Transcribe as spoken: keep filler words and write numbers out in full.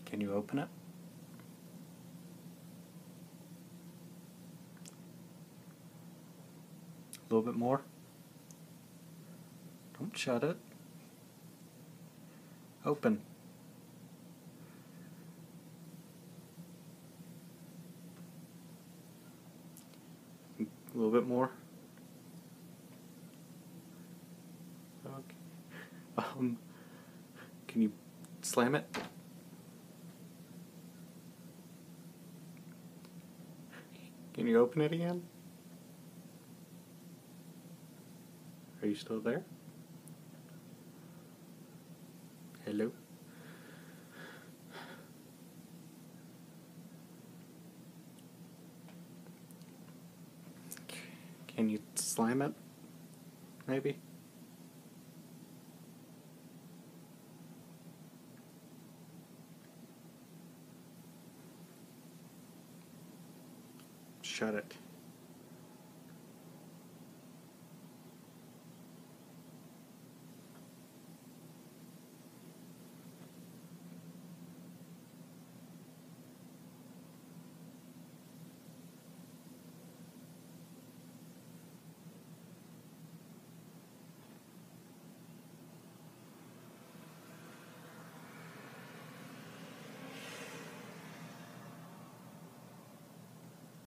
Can you open it? A little bit more. Don't shut it. Open. A little bit more. Okay. Um, can you slam it? Can you open it again? Are you still there? Hello? Can you slam it? Maybe? Shut it.